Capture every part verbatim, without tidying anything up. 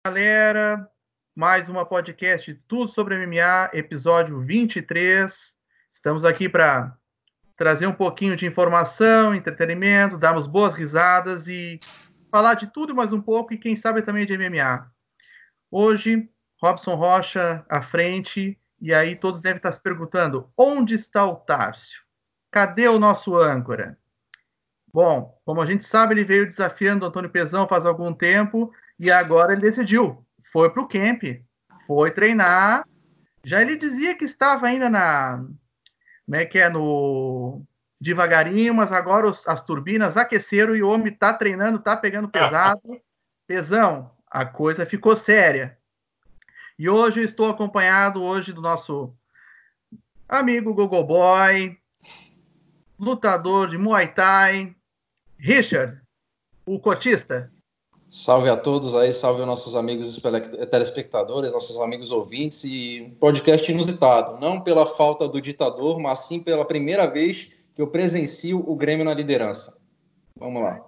Galera, mais uma podcast Tudo sobre M M A, episódio vinte e três. Estamos aqui para trazer um pouquinho de informação, entretenimento, darmos boas risadas e falar de tudo mais um pouco e quem sabe também de M M A. Hoje, Robson Rocha à frente, e aí todos devem estar se perguntando, onde está o Tárcio? Cadê o nosso âncora? Bom, como a gente sabe, ele veio desafiando o Antônio Pezão faz algum tempo e agora ele decidiu. Foi para o camp, foi treinar. Já ele dizia que estava ainda na. Como é que é? No. Devagarinho, mas agora os, as turbinas aqueceram e o homem está treinando, está pegando pesado. Pezão, a coisa ficou séria. E hoje eu estou acompanhado hoje do nosso amigo Gogoboy, lutador de Muay Thai, Richard, o cotista. Salve a todos aí, salve aos nossos amigos telespectadores, nossos amigos ouvintes, e um podcast inusitado, não pela falta do ditador, mas sim pela primeira vez que eu presencio o Grêmio na liderança. Vamos lá.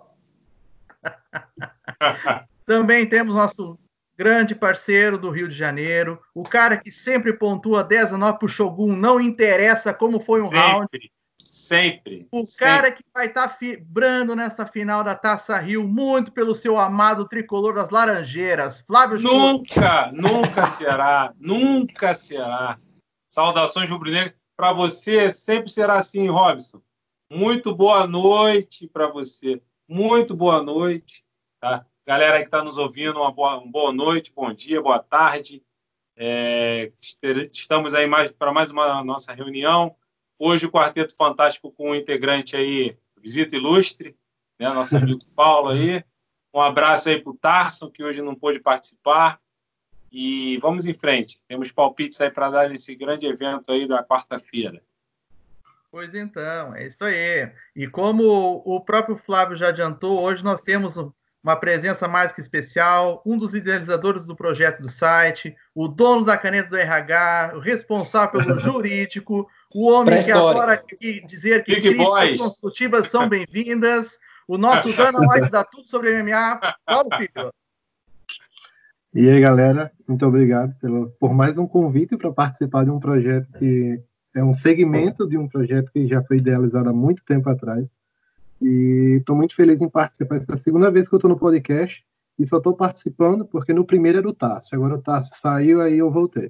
Também temos nosso grande parceiro do Rio de Janeiro, o cara que sempre pontua dez a nove pro Shogun, não interessa como foi um sempre, round. Sempre, O sempre. cara que vai estar tá vibrando nessa final da Taça Rio, muito pelo seu amado tricolor das Laranjeiras, Flávio Nunca, Shogun. Nunca será, nunca será. Saudações rubro-negras. Para você, sempre será assim, Robson. Muito boa noite para você. Muito boa noite. Tá? Galera aí que está nos ouvindo, uma boa, uma boa noite, bom dia, boa tarde. É, estamos aí mais, para mais uma nossa reunião. Hoje o Quarteto Fantástico com um integrante aí, visita ilustre, né, nosso amigo Paulo aí. Um abraço aí para o Tarson, que hoje não pôde participar. E vamos em frente. Temos palpites aí para dar nesse grande evento aí da quarta-feira. Pois então, é isso aí. E como o próprio Flávio já adiantou, hoje nós temos uma presença mais que especial, um dos idealizadores do projeto do site, o dono da caneta do R H, o responsável pelo jurídico, o homem que adora dizer que Big críticas construtivas são bem-vindas, o nosso Dana White dá tudo sobre M M A, Paulo Filho. E aí, galera, muito obrigado pelo, por mais um convite para participar de um projeto que é um segmento de um projeto que já foi idealizado há muito tempo atrás. E estou muito feliz em participar. Essa é a segunda vez que eu estou no podcast e só estou participando porque no primeiro era o Tarso. Agora o Tarso saiu, aí eu voltei.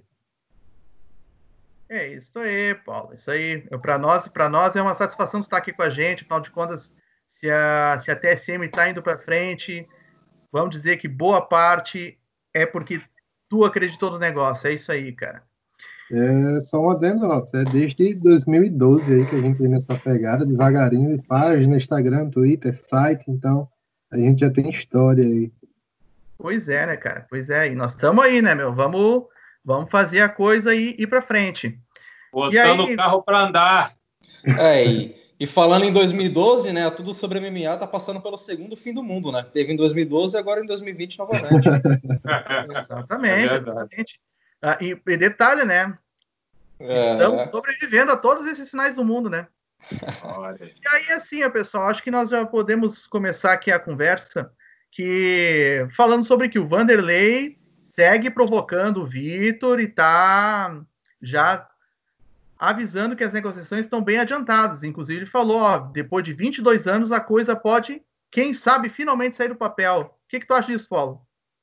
É isso aí, Paulo. Isso aí. Para nós, para nós é uma satisfação estar aqui com a gente. Afinal de contas, se a, se a T S M está indo para frente, vamos dizer que boa parte é porque tu acreditou no negócio. É isso aí, cara. É só um adendo, é desde dois mil e doze aí que a gente vem nessa pegada, devagarinho, página, Instagram, Twitter, site, então a gente já tem história aí. Pois é, né, cara? Pois é, e nós estamos aí, né, meu? Vamos, vamos fazer a coisa e ir para frente. Botando aí... o carro para andar. É, e, e falando em dois mil e doze, né, tudo sobre M M A tá passando pelo segundo fim do mundo, né? Teve em dois mil e doze e agora em dois mil e vinte novamente. Exatamente, é exatamente. Ah, e, e detalhe, né? É... Estamos sobrevivendo a todos esses sinais do mundo, né? E aí, assim, pessoal, acho que nós já podemos começar aqui a conversa que falando sobre que o Vanderlei segue provocando o Vitor e tá já avisando que as negociações estão bem adiantadas. Inclusive, ele falou, ó, depois de vinte e dois anos, a coisa pode, quem sabe, finalmente sair do papel. O que, que tu acha disso, Paulo?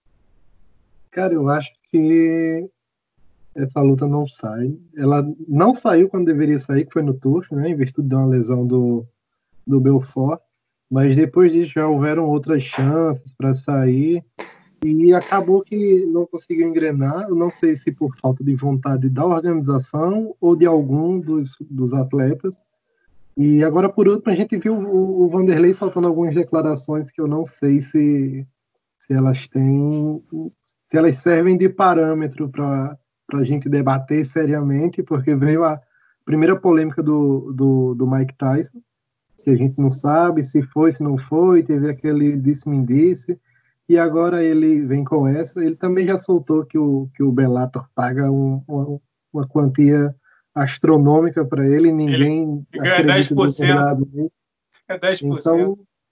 Cara, eu acho que essa luta não sai. Ela não saiu quando deveria sair, que foi no Turf, né, em virtude de uma lesão do, do Belfort. Mas depois disso já houveram outras chances para sair e acabou que não conseguiu engrenar. Eu não sei se por falta de vontade da organização ou de algum dos, dos atletas. E agora, por último, a gente viu o, o Vanderlei soltando algumas declarações que eu não sei se, se elas têm, se elas servem de parâmetro para a gente debater seriamente, porque veio a primeira polêmica do, do, do Mike Tyson, que a gente não sabe se foi, se não foi, teve aquele disse-me disse, e agora ele vem com essa. Ele também já soltou que o, que o Bellator paga um, uma, uma quantia astronômica para ele, ninguém ele acredita de verdade nisso. É dez por cento. Então,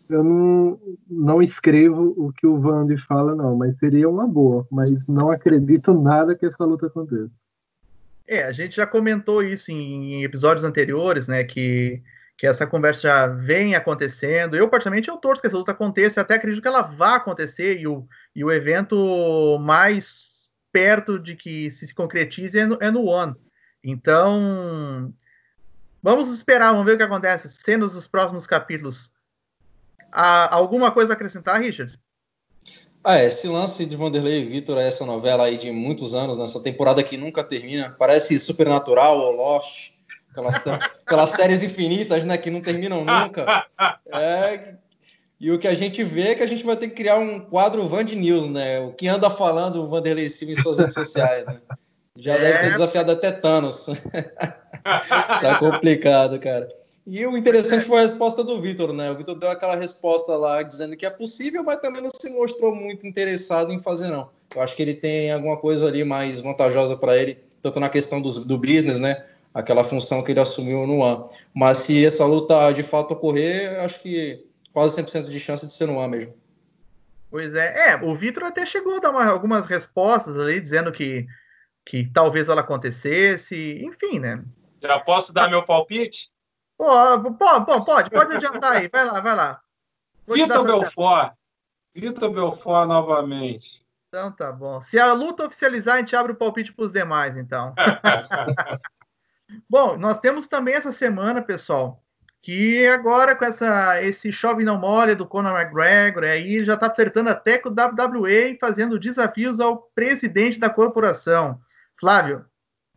eu não, não escrevo o que o Vandy fala, não, mas seria uma boa. Mas não acredito nada que essa luta aconteça. É, a gente já comentou isso em episódios anteriores, né? Que, que essa conversa já vem acontecendo. Eu, particularmente, eu torço que essa luta aconteça. Eu até acredito que ela vá acontecer. E o, e o evento mais perto de que se concretize é no, é no One. Então, vamos esperar, vamos ver o que acontece. Cenas dos próximos capítulos. Há alguma coisa a acrescentar, Richard? Ah, é, esse lance de Vanderlei e Vitor, essa novela aí de muitos anos, nessa temporada que nunca termina, parece Supernatural ou Lost, aquelas, aquelas séries infinitas, né, que não terminam nunca. É, e o que a gente vê é que a gente vai ter que criar um quadro Vand News, né, o que anda falando o Vanderlei Silva em suas redes sociais, né. Já é... deve ter desafiado até Thanos. Tá complicado, cara. E o interessante foi a resposta do Vitor, né? O Vitor deu aquela resposta lá dizendo que é possível, mas também não se mostrou muito interessado em fazer, não. Eu acho que ele tem alguma coisa ali mais vantajosa para ele, tanto na questão do, do business, né? Aquela função que ele assumiu no One. Mas se essa luta de fato ocorrer, acho que quase cem por cento de chance de ser no One mesmo. Pois é. É, o Vitor até chegou a dar uma, algumas respostas ali, dizendo que, que talvez ela acontecesse. Enfim, né? Já posso dar meu palpite? Pô, pô, pode, pode adiantar aí. Vai lá, vai lá. Vitor Belfort. Vitor Belfort novamente. Então tá bom. Se a luta oficializar, a gente abre o palpite para os demais, então. Bom, nós temos também essa semana, pessoal, que agora com essa, esse chove não molha do Conor McGregor, aí já está flertando até com o W W E e fazendo desafios ao presidente da corporação. Flávio,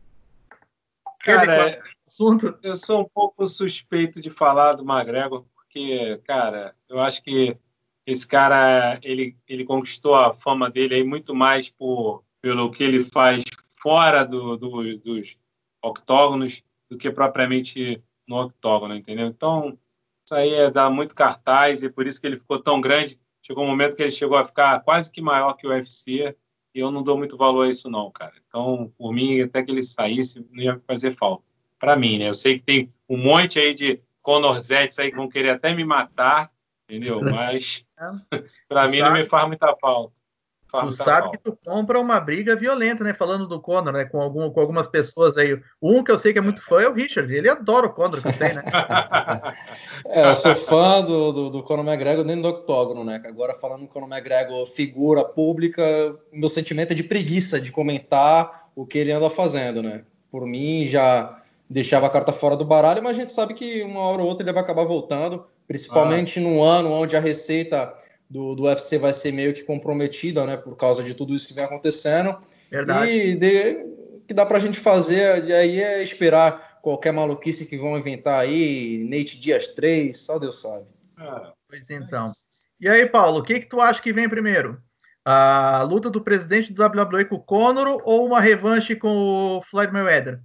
cara, assunto? Eu sou um pouco suspeito de falar do McGregor, porque, cara, eu acho que esse cara, ele, ele conquistou a fama dele aí muito mais por, pelo que ele faz fora do, do, dos octógonos do que propriamente no octógono, entendeu? Então, isso aí é dar muito cartaz e por isso que ele ficou tão grande. Chegou um momento que ele chegou a ficar quase que maior que o U F C e eu não dou muito valor a isso não, cara. Então, por mim, até que ele saísse, não ia fazer falta. Para mim, né? Eu sei que tem um monte aí de Conor Zetes aí que vão querer até me matar, entendeu? Mas para mim sabe, não me faz muita falta. Faz tu muita sabe falta. Que tu compra uma briga violenta, né? Falando do Conor, né? Com, algum, com algumas pessoas aí. Um que eu sei que é muito fã é o Richard. Ele adora o Conor, que eu sei, né? É, eu sou fã do, do, do Conor McGregor dentro do octógono, né? Agora, falando do Conor McGregor figura pública, meu sentimento é de preguiça de comentar o que ele anda fazendo, né? Por mim, já deixava a carta fora do baralho, mas a gente sabe que uma hora ou outra ele vai acabar voltando, principalmente ah. num ano onde a receita do, do U F C vai ser meio que comprometida, né, por causa de tudo isso que vem acontecendo. Verdade. E de, o que dá pra gente fazer aí é esperar qualquer maluquice que vão inventar aí, Nate Diaz três, só Deus sabe. Ah, pois então. E aí, Paulo, o que que tu acha que vem primeiro? A luta do presidente do W W E com o Conor ou uma revanche com o Floyd Mayweather?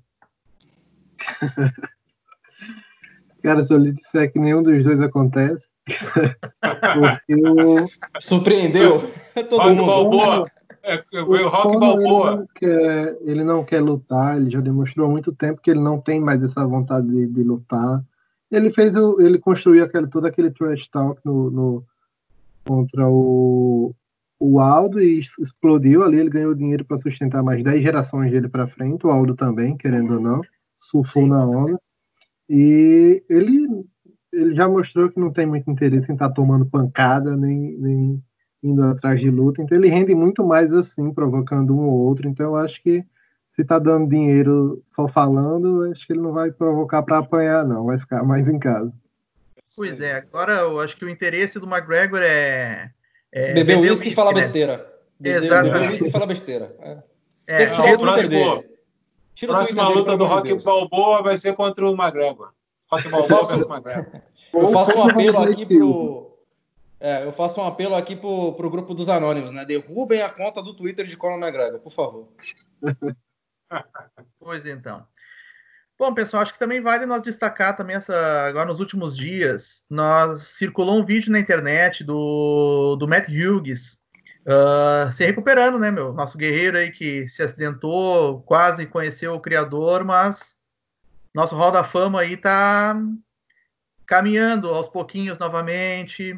Cara, se eu lhe disser que nenhum dos dois acontece, eu... surpreendeu todo Rock mundo. Balboa. É, o Rock Balboa. Ele não, quer, ele não quer lutar, ele já demonstrou há muito tempo que ele não tem mais essa vontade de, de lutar. Ele fez o, ele construiu aquele, todo aquele trash talk no, no, contra o, o Aldo e explodiu ali, ele ganhou dinheiro para sustentar mais dez gerações dele para frente, o Aldo também, querendo ou não, surfou na onda. E ele, ele já mostrou que não tem muito interesse em estar tá tomando pancada, nem, nem indo atrás de luta. Então ele rende muito mais assim, provocando um ou outro. Então eu acho que se está dando dinheiro só falando, acho que ele não vai provocar para apanhar, não. Vai ficar mais em casa. Pois é, agora eu acho que o interesse do McGregor é... é beber uísque e falar né? besteira. Exatamente. Beber uísque e falar besteira. É. É, Tem que tirar o Twitter dele. Tira próxima luta dele, do Rock de Balboa vai ser contra o McGregor. Rock Balboa versus McGregor. Eu faço um apelo aqui pro... É, eu faço um apelo aqui pro, pro grupo dos anônimos, né? Derrubem a conta do Twitter de Conor McGregor, por favor. Pois então. Bom, pessoal, acho que também vale nós destacar também essa... Agora, nos últimos dias, nós circulou um vídeo na internet do, do Matt Hughes, Uh, se recuperando, né, meu? Nosso guerreiro aí que se acidentou, quase conheceu o criador, mas nosso Hall da Fama aí tá caminhando aos pouquinhos novamente.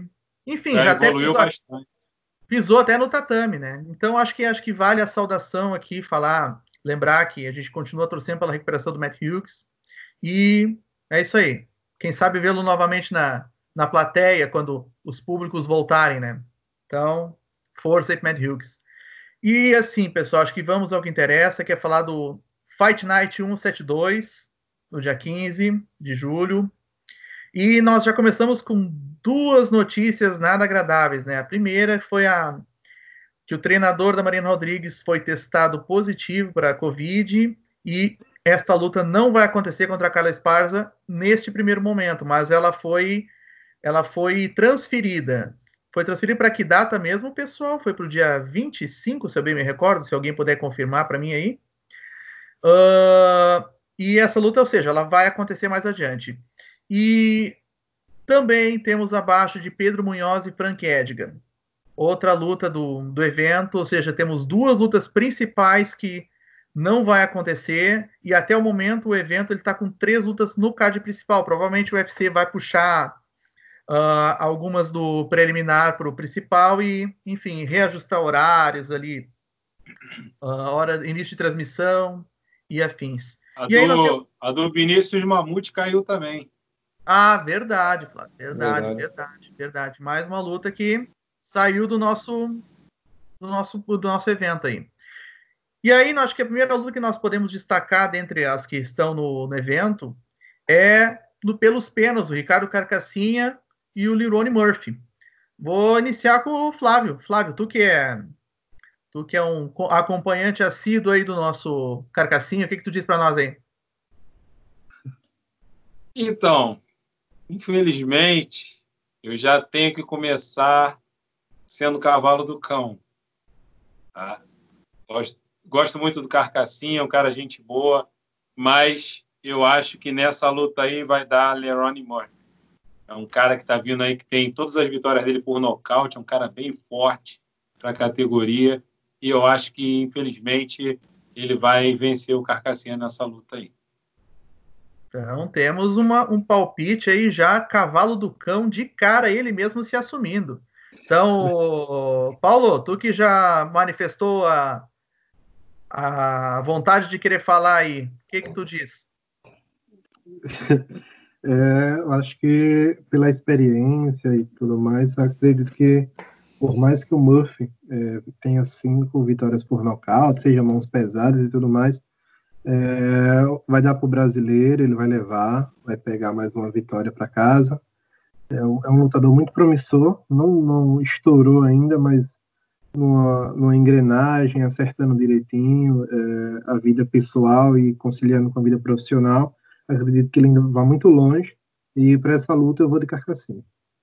Enfim, já, já até evoluiu pisou, bastante. pisou até no tatame, né? Então acho que acho que vale a saudação aqui, falar, lembrar que a gente continua torcendo pela recuperação do Matt Hughes. E é isso aí. Quem sabe vê-lo novamente na, na plateia quando os públicos voltarem, né? Então, força aí pro Matt Hughes. E assim, pessoal, acho que vamos ao que interessa, que é falar do Fight Night cento e setenta e dois, no dia quinze de julho. E nós já começamos com duas notícias nada agradáveis, né? A primeira foi a que o treinador da Mariana Rodrigues foi testado positivo para a Covid e esta luta não vai acontecer contra a Carla Esparza neste primeiro momento, mas ela foi, ela foi transferida. Foi transferida para que data mesmo, pessoal? Foi para o dia vinte e cinco, se eu bem me recordo, se alguém puder confirmar para mim aí. Uh, e essa luta, ou seja, ela vai acontecer mais adiante. E também temos abaixo de Pedro Munhoz e Frank Edgar. Outra luta do, do evento, ou seja, temos duas lutas principais que não vai acontecer, e até o momento o evento está com três lutas no card principal. Provavelmente o U F C vai puxar uh, algumas do preliminar para o principal e, enfim, reajustar horários ali, uh, hora, início de transmissão e afins. A, e aí do, temos... a do Vinícius Mamute caiu também. Ah, verdade, Flávio, verdade, Verdade. verdade, verdade. Mais uma luta que saiu do nosso, do nosso, do nosso evento aí. E aí, acho que a primeira luta que nós podemos destacar dentre as que estão no, no evento é do pelos penas, o Ricardo Carcassinha e o Lerone Murphy. Vou iniciar com o Flávio. Flávio, tu que é, tu que é um acompanhante assíduo aí do nosso Carcassinha, o que que tu diz para nós aí? Então, infelizmente, eu já tenho que começar sendo cavalo do cão. Tá? Gosto, gosto muito do Carcassinha, é um cara gente boa, mas eu acho que nessa luta aí vai dar Lerone Murphy. É um cara que está vindo aí, que tem todas as vitórias dele por nocaute, é um cara bem forte para a categoria, e eu acho que, infelizmente, ele vai vencer o Carcassinha nessa luta aí. Então, temos uma, um palpite aí já, cavalo do cão, de cara, ele mesmo se assumindo. Então, Paulo, tu que já manifestou a, a vontade de querer falar aí, o que que tu diz? É, eu acho que pela experiência e tudo mais, acredito que por mais que o Murphy é, tenha cinco vitórias por nocaute, seja mãos pesadas e tudo mais, é, vai dar para o brasileiro, ele vai levar, vai pegar mais uma vitória para casa. É um, é um lutador muito promissor, não, não estourou ainda, mas numa, numa engrenagem, acertando direitinho é, a vida pessoal e conciliando com a vida profissional. Acredito que ele ainda vai muito longe, e para essa luta eu vou de Carcassinha.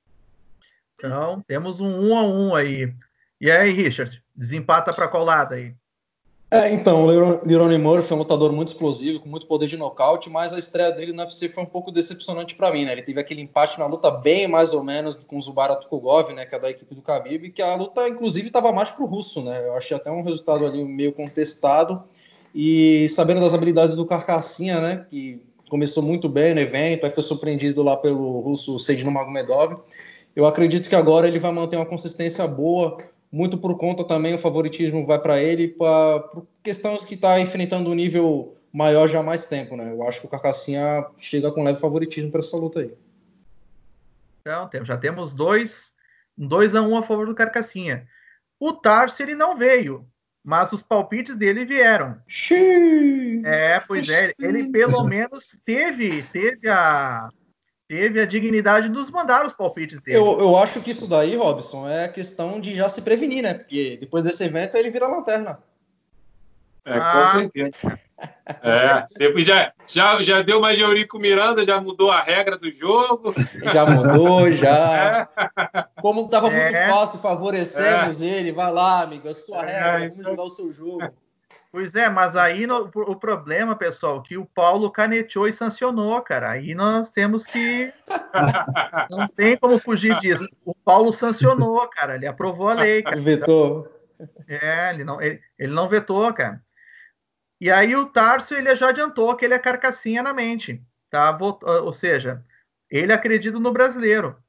Então, temos um um a um aí. E aí, Richard, desempata para qual lado aí? É, então, o Lerone Murphy é um lutador muito explosivo, com muito poder de nocaute, mas a estreia dele no U F C foi um pouco decepcionante para mim, né? Ele teve aquele empate na luta bem mais ou menos com o Zubara Tukhugov, né, que é da equipe do Khabib, que a luta, inclusive, estava mais pro russo, né? Eu achei até um resultado ali meio contestado. E sabendo das habilidades do Carcassinha, né, que começou muito bem no evento, aí foi surpreendido lá pelo russo Seidino Magomedov, eu acredito que agora ele vai manter uma consistência boa, muito por conta também, o favoritismo vai para ele, para questões que está enfrentando um nível maior já há mais tempo, né? Eu acho que o Carcassinha chega com leve favoritismo para essa luta aí. Então, já temos dois, dois a um a favor do Carcassinha. O Tarso, ele não veio, mas os palpites dele vieram. Xiii. É, pois é, ele pelo menos teve, teve a... teve a dignidade de nos mandar os palpites dele. Eu, eu acho que isso daí, Robson, é questão de já se prevenir, né? Porque depois desse evento ele vira lanterna. É, Ah, com certeza. É, você já, já, já deu mais de Eurico Miranda, já mudou a regra do jogo. Já mudou, já. É. Como estava É. muito fácil, favorecemos é. ele. Vai lá, amigo, a sua É, regra, isso. vamos jogar o seu jogo. Pois é, mas aí no, o problema, pessoal, que o Paulo caneteou e sancionou, cara. Aí nós temos que... Não tem como fugir disso. O Paulo sancionou, cara. Ele aprovou a lei, cara. Ele vetou. É, ele não, ele, ele não vetou, cara. E aí o Tarso, ele já adiantou que ele é Carcassinha na mente, tá? Ou seja, ele acredita no brasileiro.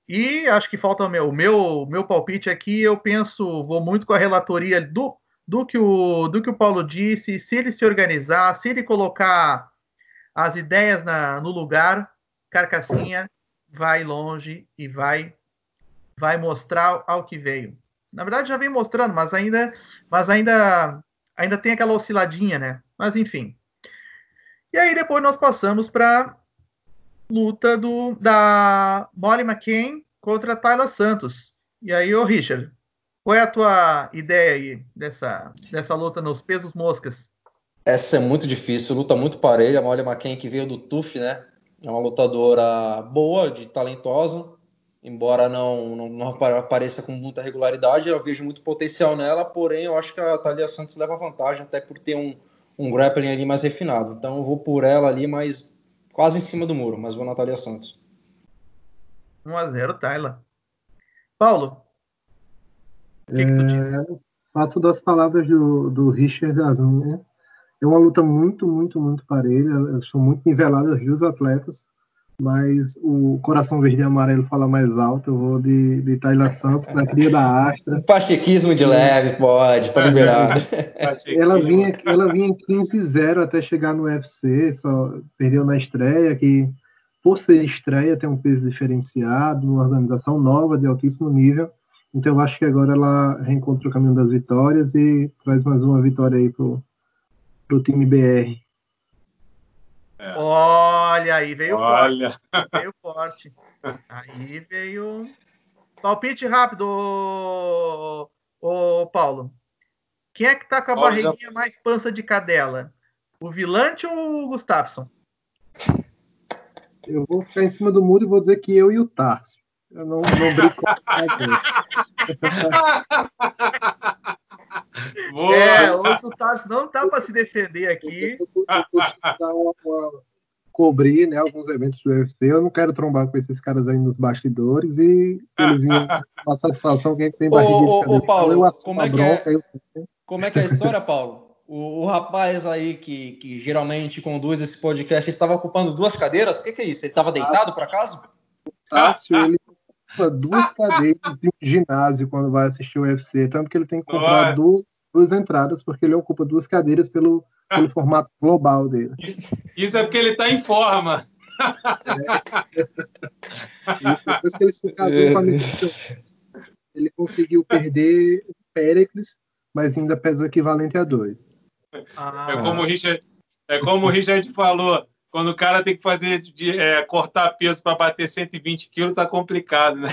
E acho que falta o meu, o meu, meu palpite aqui. Eu penso, vou muito com a relatoria do, do, que o, do que o Paulo disse. Se ele se organizar, se ele colocar as ideias na, no lugar, Carcassinha vai longe e vai, vai mostrar ao que veio. Na verdade, já vem mostrando, mas ainda, mas ainda, ainda tem aquela osciladinha, né? Mas enfim. E aí depois nós passamos para luta do, da Molly McCann contra a Tayla Santos. E aí, ô Richard, qual é a tua ideia aí dessa, dessa luta nos pesos moscas? Essa é muito difícil, luta muito parelha. A Molly McCann, que veio do T U F, né? É uma lutadora boa, de talentosa, embora não, não, não apareça com muita regularidade. Eu vejo muito potencial nela, porém eu acho que a Tayla Santos leva vantagem, até por ter um, um grappling ali mais refinado. Então eu vou por ela ali, mas quase em cima do muro, mas vou na Tayla Santos. um a zero, Tayla. Paulo, o que, é, que tu diz? Fato das palavras do, do Richard das minhas. É uma luta muito, muito, muito parelha. São muito niveladas as duas atletas, mas o coração verde e amarelo fala mais alto. Eu vou de, de Tayla Santos, da cria da Astra. Pachequismo de leve, pode, tá liberado. ela, vinha, ela vinha em quinze a zero até chegar no U F C, só perdeu na estreia, que por ser estreia tem um peso diferenciado, uma organização nova de altíssimo nível. Então eu acho que agora ela reencontra o caminho das vitórias e traz mais uma vitória aí pro pro time B R. É. Olha aí, veio Olha. forte. Veio forte. Aí veio... Palpite rápido, ô, ô Paulo. Quem é que tá com a Paulo barriguinha já... mais pança de cadela? O Vilante ou o Gustafsson? Eu vou ficar em cima do muro e vou dizer que eu e o Tarso. Eu não, não brinco com É, hoje o Tarso não tá para se defender aqui. Eu, eu, eu dar uma, uma, cobrir, né, alguns eventos do U F C. Eu não quero trombar com esses caras aí nos bastidores e eles vinham com a satisfação que a gente tem barriguinha ô, de cadela. Ô, Paulo, eu como é, bronca, é, eu... como é que é a história, Paulo? O, o rapaz aí que, que geralmente conduz esse podcast estava ocupando duas cadeiras? O que, que é isso? Ele estava deitado, por acaso? O Tássio, ele ocupa duas cadeiras de um ginásio quando vai assistir o U F C, tanto que ele tem que comprar duas, duas entradas, porque ele ocupa duas cadeiras pelo, pelo formato global dele. Isso, isso é porque ele está em forma. É. Isso, depois que ele se casou com a minha filha, ele conseguiu perder o Péricles, mas ainda pesou equivalente a dois. Ah. É como o Richard, é como o Richard falou, quando o cara tem que fazer de, é, cortar peso para bater cento e vinte quilos, tá complicado, né?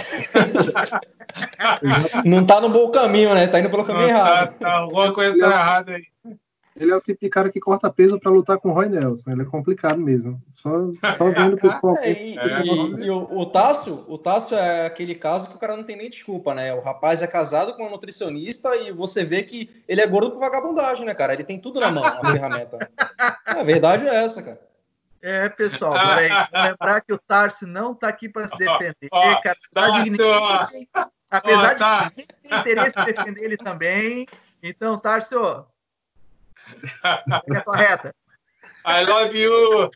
Não tá no bom caminho, né? Tá indo pelo caminho Não, errado. Tá, tá, alguma coisa ele tá é, errada aí. Ele é o tipo de cara que corta peso para lutar com o Roy Nelson. Ele é complicado mesmo. Só, só vendo o pessoal. É, e, é, e, e o, o Tássio, o Tássio é aquele caso que o cara não tem nem desculpa, né? O rapaz é casado com uma nutricionista e você vê que ele é gordo por vagabundagem, né, cara? Ele tem tudo na mão, a ferramenta. A verdade é essa, cara. É, pessoal, peraí. Vou lembrar que o Tarso não tá aqui para se defender, oh, cara. Apesar de ninguém, apesar oh, de ninguém ter interesse em defender ele também. Então, Tarso, fica a tua reta. I love you!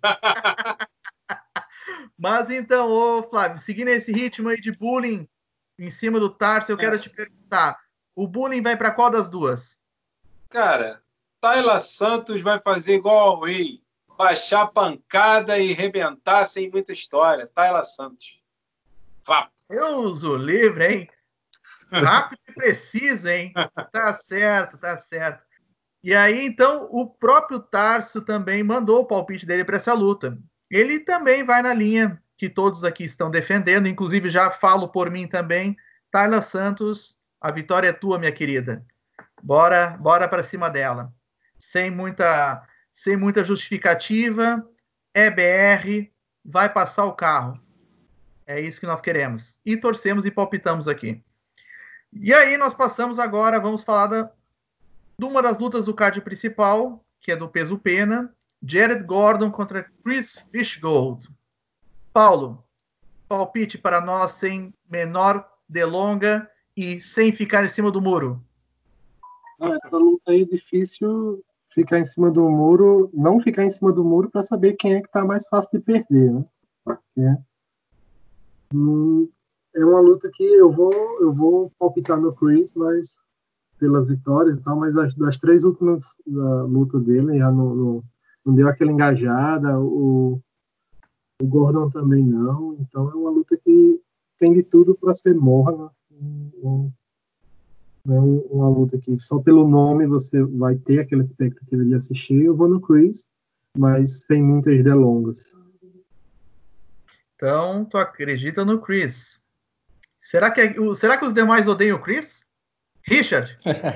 Mas então, ô Flávio, seguindo esse ritmo aí de bullying em cima do Tarso, eu quero é. te perguntar, o bullying vai para qual das duas? Cara, Tayla Santos vai fazer igual ao Whey, baixar a pancada e rebentar sem muita história. Tayla Santos. Vá. Deus o livre, hein? Rápido e preciso, hein? Tá certo, tá certo. E aí, então, o próprio Tarso também mandou o palpite dele para essa luta. Ele também vai na linha que todos aqui estão defendendo, inclusive já falo por mim também. Tayla Santos, a vitória é tua, minha querida. Bora, bora para cima dela. Sem muita, sem muita justificativa, é B R, vai passar o carro. É isso que nós queremos. E torcemos e palpitamos aqui. E aí nós passamos agora, vamos falar da, de uma das lutas do card principal, que é do peso pena, Jared Gordon contra Chris Fishgold. Paulo, palpite para nós sem menor delonga e sem ficar em cima do muro. Não, essa luta aí é difícil ficar em cima do muro, não ficar em cima do muro para saber quem é que tá mais fácil de perder, né? Porque, hum, é uma luta que eu vou, eu vou palpitar no Chris, mas pelas vitórias e tal, mas as, das três últimas uh, lutas dele já não, não, não deu aquela engajada, o, o Gordon também não, então é uma luta que tem de tudo para ser morna, um, um, uma luta que só pelo nome você vai ter aquela expectativa de assistir. Eu vou no Chris, mas sem muitas delongas. Então, tu acredita no Chris. Será que, será que os demais odeiam o Chris? Richard?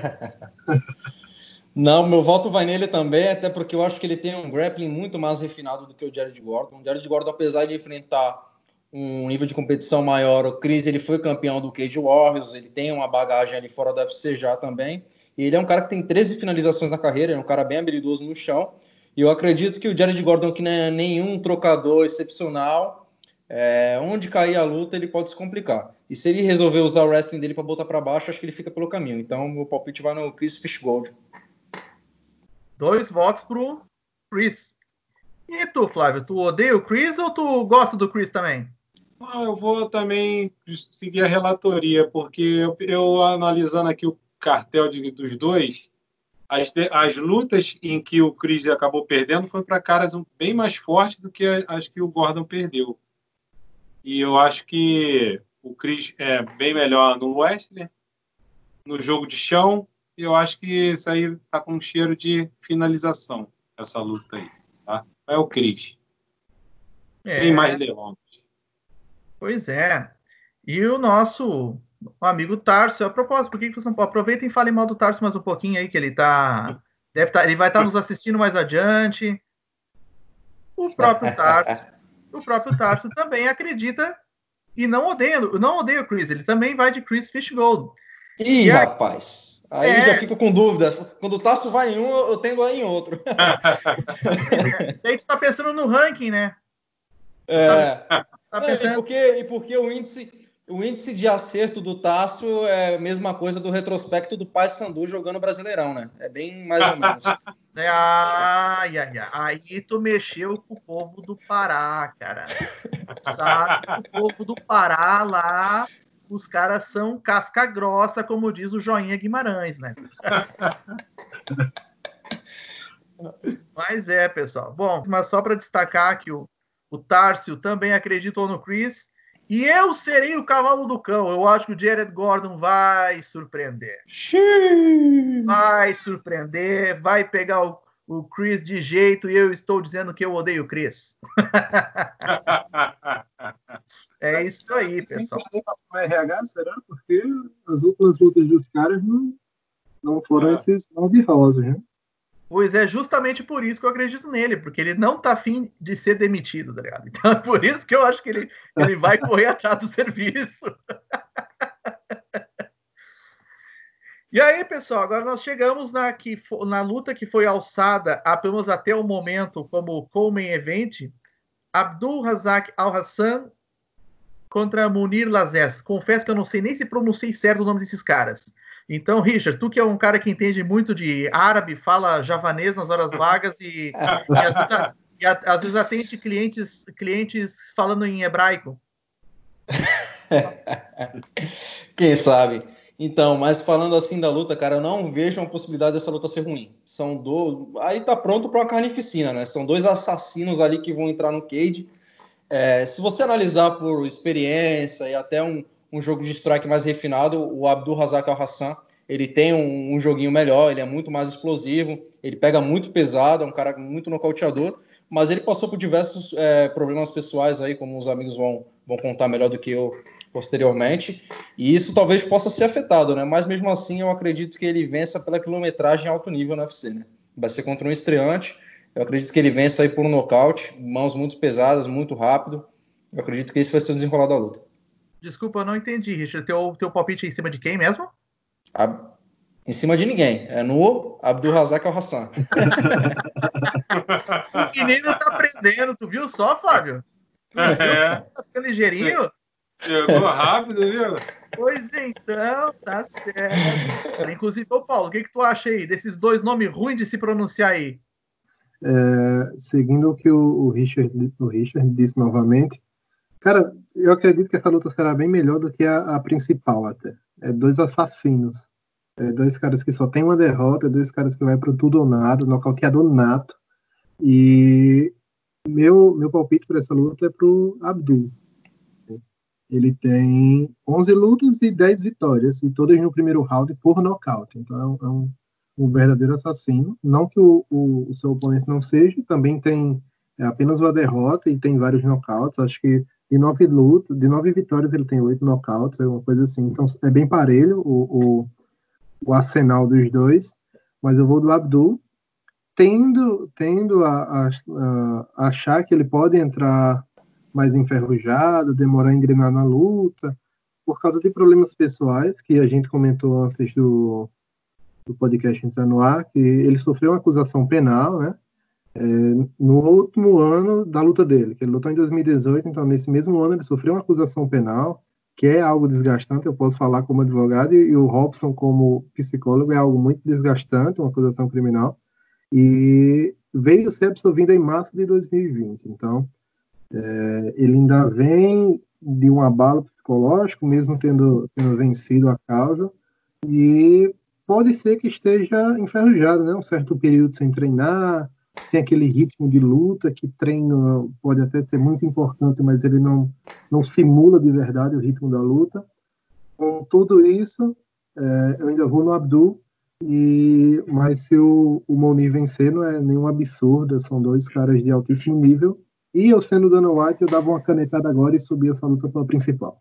Não, meu voto vai nele também, até porque eu acho que ele tem um grappling muito mais refinado do que o Jared Gordon. O Jared Gordon, apesar de enfrentar um nível de competição maior, o Chris ele foi campeão do Cage Warriors, ele tem uma bagagem ali fora do U F C já também, e ele é um cara que tem treze finalizações na carreira, é um cara bem habilidoso no chão, e eu acredito que o Jared Gordon, que não é nenhum trocador excepcional, é, onde cair a luta, ele pode se complicar. E se ele resolver usar o wrestling dele para botar para baixo, acho que ele fica pelo caminho. Então, o meu palpite vai no Chris Fishgold. Dois votos pro Chris. E tu, Flávio? Tu odeia o Chris ou tu gosta do Chris também? Ah, eu vou também seguir a relatoria, porque eu, eu analisando aqui o cartel de, dos dois, as, as lutas em que o Chris acabou perdendo foi para caras bem mais fortes do que as que o Gordon perdeu. E eu acho que o Chris é bem melhor no wrestling, no jogo de chão, e eu acho que isso aí tá com um cheiro de finalização, essa luta aí, tá? É o Chris. É. Sem mais delongas. Pois é. E o nosso amigo Tarso, a propósito, por que vocês não aproveitem e falem mal do Tarso mais um pouquinho aí, que ele tá... Deve tá ele vai estar tá nos assistindo mais adiante. O próprio Tarso, o próprio Tarso também acredita e não odeia, não odeia o Chris, ele também vai de Chris Fishgold. Ih, e rapaz, aí é... já fico com dúvida. Quando o Tarso vai em um, eu tendo a ir em outro. E aí tu tá pensando no ranking, né? É. Tá, tá pensando... e, porque, e porque o índice, o índice de acerto do Tarso é a mesma coisa do retrospecto do Paysandu jogando Brasileirão, né? É bem mais ou menos. É, ai, ai, ai. Aí tu mexeu com o povo do Pará, cara. Sabe? O povo do Pará lá, os caras são casca grossa, como diz o Joinha Guimarães, né? Mas é, pessoal. Bom, mas só para destacar que o, o Tárcio também acreditou no Chris. E eu serei o cavalo do cão. Eu acho que o Jared Gordon vai surpreender. Vai surpreender, vai pegar o, o Chris de jeito e eu estou dizendo que eu odeio o Chris. É isso aí, pessoal. O R H, será? Porque as últimas lutas dos caras não, não foram é. esses honrosos, né? Pois é, justamente por isso que eu acredito nele, porque ele não tá afim de ser demitido, tá ligado? Então é por isso que eu acho que ele, ele vai correr atrás do serviço. E aí, pessoal, agora nós chegamos na, que, na luta que foi alçada, pelo menos até o momento, como co-main event, Abdul Razak Al-Hassan contra Munir Lazez. Confesso que eu não sei nem se pronunciei certo o nome desses caras. Então, Richard, tu que é um cara que entende muito de árabe, fala javanês nas horas vagas e, e, às, vezes, e a, às vezes atende clientes, clientes falando em hebraico. Quem sabe? Então, mas falando assim da luta, cara, eu não vejo uma possibilidade dessa luta ser ruim. São dois... Aí tá pronto para uma carnificina, né? São dois assassinos ali que vão entrar no cage. É, se você analisar por experiência e até um, um jogo de strike mais refinado, o Abdul Razak Al-Hassan, ele tem um, um joguinho melhor, ele é muito mais explosivo, ele pega muito pesado, é um cara muito nocauteador, mas ele passou por diversos é, problemas pessoais aí, como os amigos vão, vão contar melhor do que eu posteriormente, e isso talvez possa ser afetado, né? Mas mesmo assim eu acredito que ele vença pela quilometragem alto nível no U F C, né? Vai ser contra um estreante. Eu acredito que ele vença aí por um nocaute, mãos muito pesadas, muito rápido. Eu acredito que esse vai ser o desenrolar da luta. Desculpa, eu não entendi, Richard. Teu, teu palpite é em cima de quem mesmo? A... Em cima de ninguém. É no Abdul Razak Al-Hassan. O menino tá aprendendo, tu viu só, Flávio? Tu viu? É. Tá ficando ligeirinho? Chegou rápido, viu? Pois então, tá certo. Inclusive, ô Paulo, o que, que tu acha aí desses dois nomes ruins de se pronunciar aí? É, seguindo o que o, o, Richard, o Richard disse novamente, cara, eu acredito que essa luta será bem melhor do que a, a principal até. É dois assassinos. É dois caras que só tem uma derrota, dois caras que vai pro tudo ou nada, nocauteador nato. E meu, meu palpite para essa luta é pro Abdul. Ele tem onze lutas e dez vitórias, e todas no primeiro round por nocaute. Então é um, é um, um verdadeiro assassino. Não que o, o, o seu oponente não seja, também tem é, apenas uma derrota e tem vários nocautes. Acho que de nove lutas, de nove vitórias ele tem oito nocautes, é uma coisa assim. Então é bem parelho o, o, o arsenal dos dois. Mas eu vou do Abdul, tendo, tendo a, a, a achar que ele pode entrar mais enferrujado, demorar a engrenar na luta, por causa de problemas pessoais, que a gente comentou antes do, do podcast entrar no ar, que ele sofreu uma acusação penal, né, é, no último ano da luta dele, que ele lutou em dois mil e dezoito, então nesse mesmo ano ele sofreu uma acusação penal, que é algo desgastante, eu posso falar como advogado, e, e o Robson como psicólogo é algo muito desgastante, uma acusação criminal, e veio ser absolvido em março de dois mil e vinte, então é, ele ainda vem de um abalo psicológico, mesmo tendo, tendo vencido a causa, e pode ser que esteja enferrujado, né? Um certo período sem treinar, tem aquele ritmo de luta que treino pode até ser muito importante, mas ele não, não simula de verdade o ritmo da luta. Com tudo isso, é, eu ainda vou no Abdul, e, mas se o, o Moni vencer não é nenhum absurdo, são dois caras de altíssimo nível. E eu sendo Dana White, eu dava uma canetada agora e subia essa luta para a principal.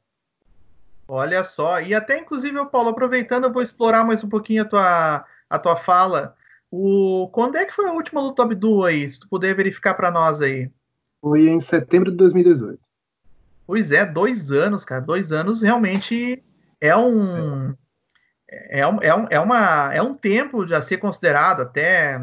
Olha só, e até inclusive, Paulo, aproveitando, eu vou explorar mais um pouquinho a tua, a tua fala. O, quando é que foi a última luta do Abdul aí? Se tu puder verificar para nós aí. Foi em setembro de dois mil e dezoito. Pois é, dois anos, cara. Dois anos realmente é um, é, é um, é um, é uma, é um tempo de a ser considerado até.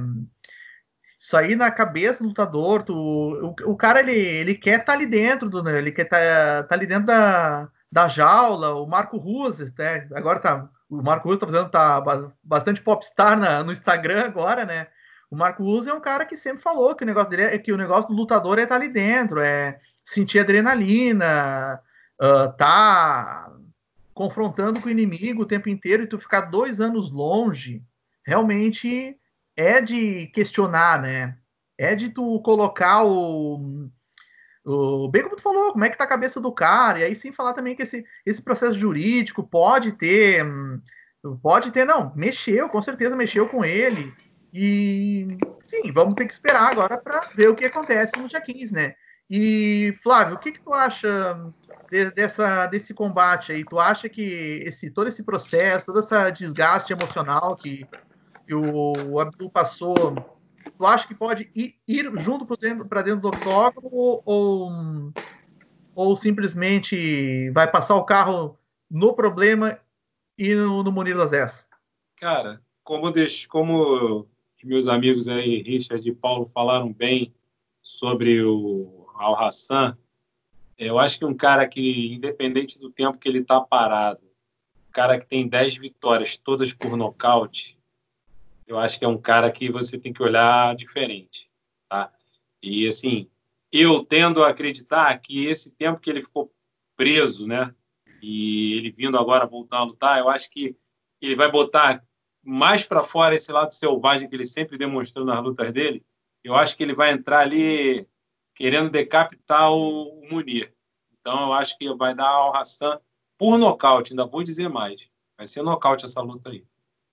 Isso aí na cabeça do lutador, tu, o, o cara ele, ele quer estar tá ali dentro, do, ele quer estar tá, tá ali dentro da, da jaula. O Marco Ruas, né? Agora tá, o Marco Ruas tá fazendo tá bastante popstar na, no Instagram agora, né? O Marco Ruas é um cara que sempre falou que o negócio dele é que o negócio do lutador é estar tá ali dentro, é sentir adrenalina, uh, tá confrontando com o inimigo o tempo inteiro, e tu ficar dois anos longe, realmente é de questionar, né? É de tu colocar o, o... Bem como tu falou, como é que tá a cabeça do cara, e aí sim falar também que esse, esse processo jurídico pode ter... Pode ter, não, mexeu, com certeza mexeu com ele, e sim, vamos ter que esperar agora para ver o que acontece no dia quinze, né? E, Flávio, o que que tu acha de, dessa, desse combate aí? Tu acha que esse, todo esse processo, todo esse desgaste emocional que que o Abdul passou, tu acha que pode ir, ir junto para dentro, dentro do octógono ou, ou, ou simplesmente vai passar o carro no problema e no, no Munir das Essa? Cara, como, deixo, como meus amigos aí, Richard e Paulo, falaram bem sobre o Al-Hassan, eu acho que um cara que, independente do tempo que ele está parado, um cara que tem dez vitórias, todas por nocaute, eu acho que é um cara que você tem que olhar diferente, tá? E, assim, eu tendo a acreditar que esse tempo que ele ficou preso, né, e ele vindo agora voltar a lutar, eu acho que ele vai botar mais para fora esse lado selvagem que ele sempre demonstrou nas lutas dele. Eu acho que ele vai entrar ali querendo decapitar o, o Munir. Então, eu acho que vai dar ao Hassan por nocaute, ainda vou dizer mais. Vai ser nocaute essa luta aí.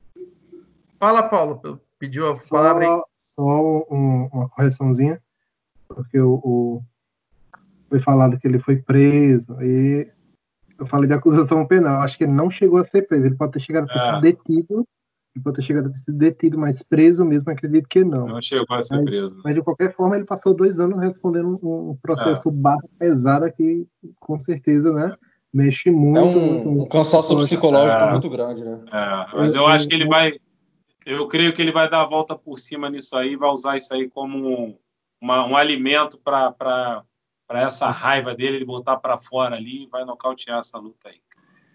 Fala, Paulo, pediu a Só, palavra aí. só um, uma correçãozinha, porque o, o, foi falado que ele foi preso, e eu falei de acusação penal, acho que ele não chegou a ser preso, ele pode ter chegado a ter É. sido detido, ele pode ter chegado a ter sido detido, mas preso mesmo, acredito que não. Não chegou a ser Mas, preso. mas de qualquer forma, ele passou dois anos respondendo um, um processo é. barra pesado que, com certeza, né, mexe muito, é um, muito, muito. Um cansaço psicológico é. muito grande, né? É, mas eu acho que ele vai... Eu creio que ele vai dar a volta por cima nisso aí, vai usar isso aí como um, uma, um alimento para essa raiva dele, ele botar para fora ali e vai nocautear essa luta aí.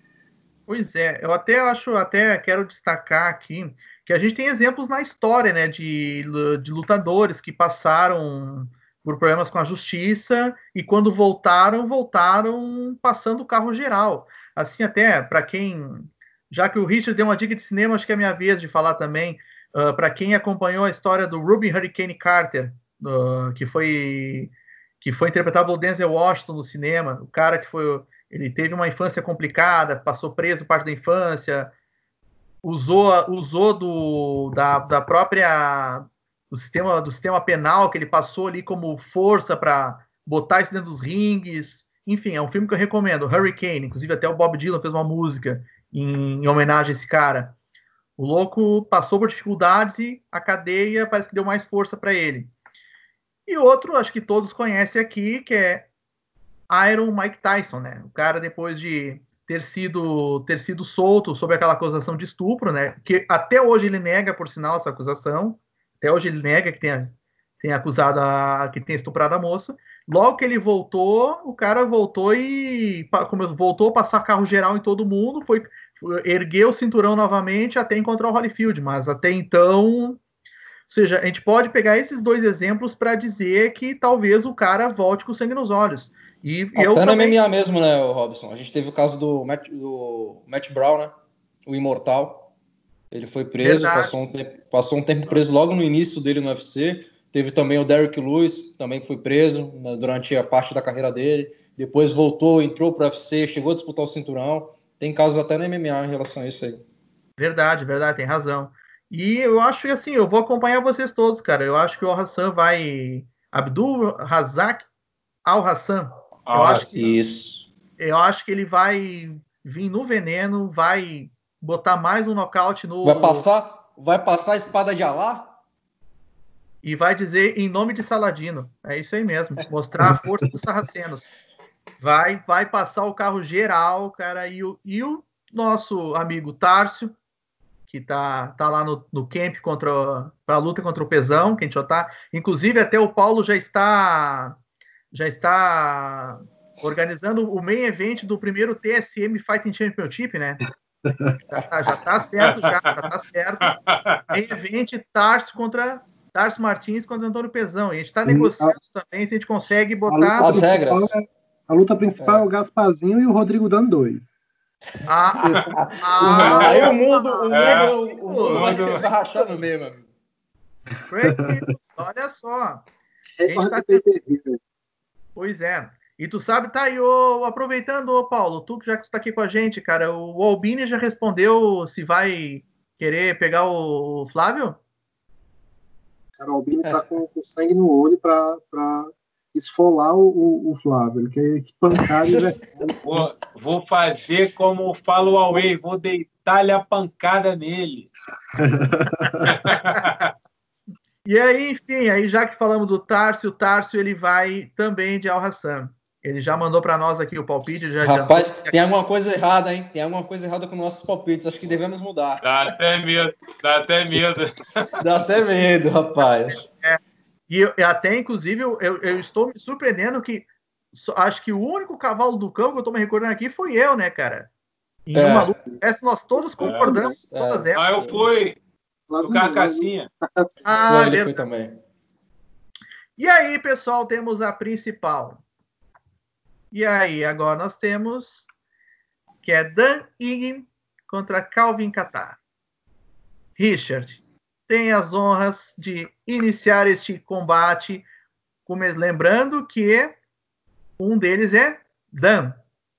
Pois é, eu até acho, até quero destacar aqui que a gente tem exemplos na história, né, de, de lutadores que passaram por problemas com a justiça, e quando voltaram, voltaram passando o carro geral. Assim, até, para quem... Já que o Richard deu uma dica de cinema, acho que é a minha vez de falar também. Uh, para quem acompanhou a história do Ruby Hurricane Carter, uh, que foi que foi interpretado pelo Denzel Washington no cinema, o cara que foi... Ele teve uma infância complicada, passou preso parte da infância, usou, usou do, da, da própria... Do sistema, do sistema penal que ele passou ali como força para botar isso dentro dos ringues. Enfim, é um filme que eu recomendo, Hurricane. Inclusive até o Bob Dylan fez uma música em, em homenagem a esse cara. O louco passou por dificuldades e a cadeia parece que deu mais força para ele. E outro, acho que todos conhecem aqui, que é Iron Mike Tyson, né? O cara, depois de ter sido, ter sido solto sobre aquela acusação de estupro, né? Que até hoje ele nega, por sinal, essa acusação. Até hoje ele nega que tenha, tenha acusado a, que tenha estuprado a moça. Logo que ele voltou, o cara voltou e como voltou a passar carro geral em todo mundo, foi, foi ergueu o cinturão novamente até encontrar o Holyfield, mas até então, ou seja, a gente pode pegar esses dois exemplos para dizer que talvez o cara volte com sangue nos olhos. E Até eu no também... M M A mesmo, né, Robson? A gente teve o caso do Matt, do Matt Brown, né? O Imortal. Ele foi preso, passou um, tempo, passou um tempo preso logo no início dele no U F C. Teve também o Derrick Lewis, também foi preso, né, durante a parte da carreira dele. Depois voltou, entrou para o U F C, chegou a disputar o cinturão. Tem casos até no M M A em relação a isso aí. Verdade, verdade, tem razão. E eu acho que assim, eu vou acompanhar vocês todos, cara. Eu acho que o Hassan vai... Abdul Razak Al-Hassan. Eu ah, acho que isso. Eu acho que ele vai vir no veneno, vai botar mais um nocaute no... Vai passar, vai passar a espada de Alá? E vai dizer em nome de Saladino. É isso aí mesmo. Mostrar a força dos sarracenos. Vai, vai passar o carro geral, cara. E o, e o nosso amigo Tárcio, que tá, tá lá no, no camp contra para a luta contra o Pezão, que a gente já tá. Inclusive, até o Paulo já está já está organizando o main event do primeiro T S M Fighting Championship, né? Já tá, já tá certo, já, já tá certo. Main event Tarso contra Tarso Martins contra Antônio Pezão. E a gente tá negociando a, também se a gente consegue botar as regras. É, a luta principal é. é o Gasparzinho e o Rodrigo dando dois. Ah, ah, aí o mundo, o mundo, é, o mundo, o mundo vai rachar no meio, amigo. Olha só. A gente tá... Pois é. E tu sabe, tá aí, ô, aproveitando, ô Paulo, tu que já está aqui com a gente, cara, o Albini já respondeu se vai querer pegar o Flávio? Cara, o Albini é. tá com, com sangue no olho pra, pra esfolar o, o Flávio. Ele quer que pancada e vou, vou fazer como fala o Huawei, vou deitar-lhe a pancada nele. E aí, enfim, aí já que falamos do Tárcio, o Tárcio ele vai também de Al-Hassan. Ele já mandou para nós aqui o palpite. Já Rapaz, adiantou. Tem alguma coisa errada, hein? Tem alguma coisa errada com nossos palpites. Acho que devemos mudar. Dá até medo. Dá até medo. Dá até medo, rapaz. É. E eu, até, inclusive, eu, eu estou me surpreendendo que acho que o único cavalo do cão que eu estou me recordando aqui foi eu, né, cara? Em é. uma luta. Essa nós todos concordamos. É. Todas é. Ah, eu fui. Do Carcassinha. Ah, foi, ele foi também. E aí, pessoal, temos a principal. E aí, agora nós temos que é Dan Ige contra Calvin Kattar. Richard, tem as honras de iniciar este combate, lembrando que um deles é Dan.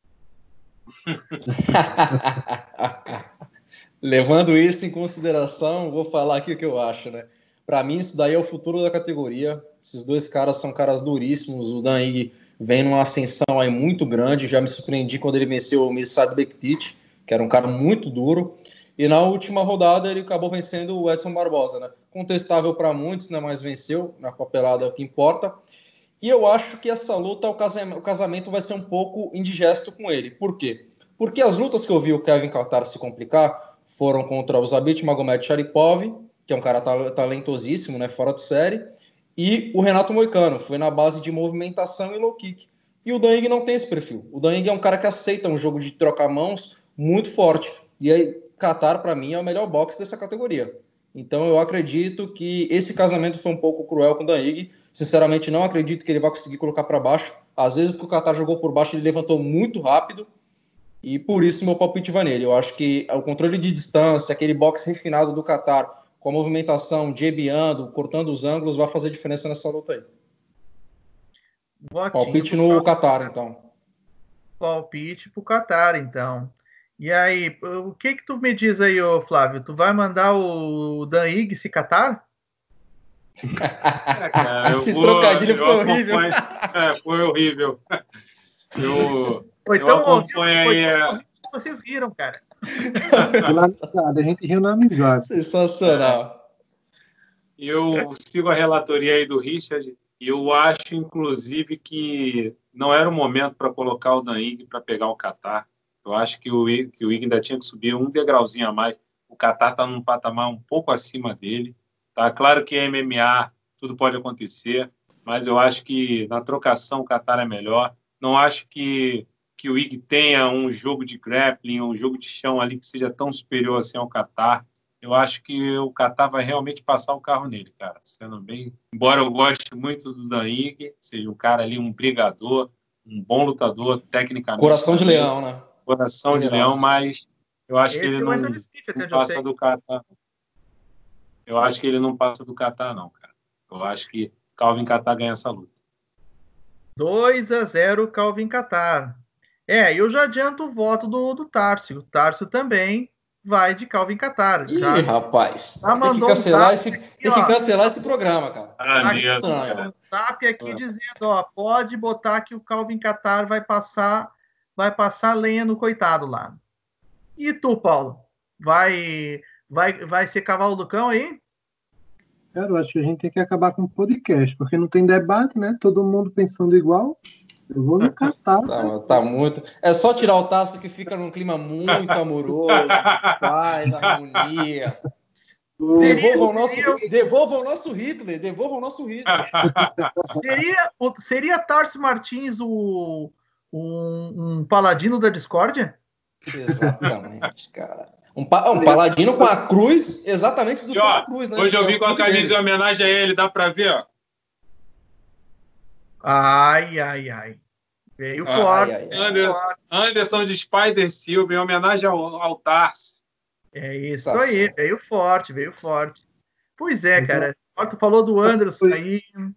Levando isso em consideração, vou falar aqui o que eu acho, né? Para mim, isso daí é o futuro da categoria. Esses dois caras são caras duríssimos. O Dan Ige vem numa ascensão aí muito grande. Já me surpreendi quando ele venceu o Mirsad Bektic, que era um cara muito duro. E na última rodada ele acabou vencendo o Edson Barbosa, né? Contestável para muitos, né? Mas venceu na papelada que importa. E eu acho que essa luta, o casamento vai ser um pouco indigesto com ele. Por quê? Porque as lutas que eu vi o Kevin Kattar se complicar foram contra o Zabit Magomed Sharipov, que é um cara talentosíssimo, né? Fora de série. E o Renato Moicano, foi na base de movimentação e low kick. E o Dan Ige não tem esse perfil. O Dan Ige é um cara que aceita um jogo de trocar mãos muito forte. E aí, Kattar, para mim, é o melhor boxe dessa categoria. Então eu acredito que esse casamento foi um pouco cruel com o Dan Higg. Sinceramente, não acredito que ele vai conseguir colocar para baixo. Às vezes que o Qatar jogou por baixo, ele levantou muito rápido. E por isso meu palpite vai nele. Eu acho que o controle de distância, aquele boxe refinado do Qatar, com a movimentação, jabeando, cortando os ângulos, vai fazer diferença nessa luta aí. Votinho palpite no Qatar, então. Palpite pro Qatar, então. E aí, o que que tu me diz aí, ô Flávio? Tu vai mandar o Dan Higg se catar? É, cara, Esse vou, trocadilho foi horrível. É, foi horrível. Eu, Foi eu tão acompanho horrível, foi aí. tão horrível que vocês riram, cara. Na amizade, a gente riu na amizade. Sensacional. Eu sigo a relatoria aí do Richard. E eu acho, inclusive, que não era o momento para colocar o Dan Higg para pegar o Qatar. Eu acho que o Higg, que o Higg ainda tinha que subir um degrauzinho a mais. O Qatar está num patamar um pouco acima dele. Tá claro que é M M A, tudo pode acontecer, mas eu acho que na trocação o Qatar é melhor. Não acho que, que o Higg tenha um jogo de grappling, um jogo de chão ali que seja tão superior assim ao Qatar. Eu acho que o Qatar vai realmente passar o carro nele, cara. Sendo bem, embora eu goste muito do Dan Higg, seja um cara ali, um brigador, um bom lutador, tecnicamente. Coração de leão, né? Coração de leão, mas eu acho que Esse ele é o não, Anthony Smith, até não onde eu passa sei. do Qatar. Eu acho que ele não passa do Qatar, não, cara. Eu acho que Calvin Qatar ganha essa luta. dois a zero Calvin Qatar. É, eu já adianto o voto do, do Tárcio. O Tárcio também vai de Calvin Qatar. Ih, Já, rapaz. já Tem que mandou cancelar, um esse, aqui, tem ó, que cancelar esse programa, cara. Ah, aqui, mesmo, estranho. cara. zap aqui Ah. dizendo, ó, pode botar que o Calvin Qatar vai passar, vai passar lenha no coitado lá. E tu, Paulo? Vai, vai, vai ser cavalo do cão aí? Cara, eu acho que a gente tem que acabar com o podcast, porque não tem debate, né? Todo mundo pensando igual. Eu vou no Qatar. Tá, né? tá muito. É só tirar o Tasso que fica num clima muito amoroso, de paz, harmonia. Devolva o nosso, seria- devolva o nosso Hitler, devolva o nosso Hitler. Seria, o- seria Tarso Martins o, um, um paladino da discórdia? Exatamente, cara. Um, pa- um paladino com a cruz, exatamente do E, ó, Santa Cruz, né? hoje eu Que é vim o com a clube camisa dele. em homenagem a ele, dá pra ver, ó. Ai, ai, ai. Veio Ah, forte. ai, ai, veio Anderson, forte. Anderson de Spider Silva, em homenagem ao, ao Tarso. É isso Tá aí, certo. veio forte, veio forte. Pois é, Então- cara. Agora tu falou do Anderson aí.